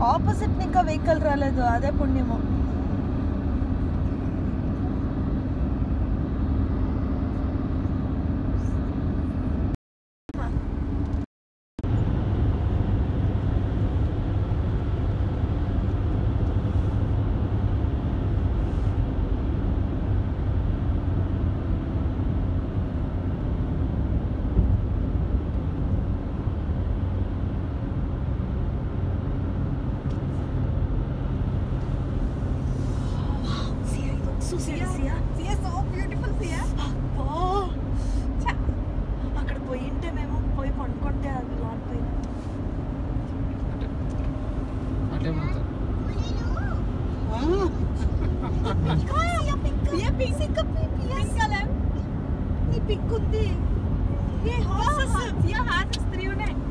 Opposite ఇంకా vehicle రాలేదు, అదే పుణ్యము. Siyaa, so beautiful, Siyaa. అక్కడ పోయింటే మేము పోయి పండుకుంటే అది లాన్ పైన पिंक ఉంది. ये हॉर्सेस, Siyaa has 3 ఉన్నాయి.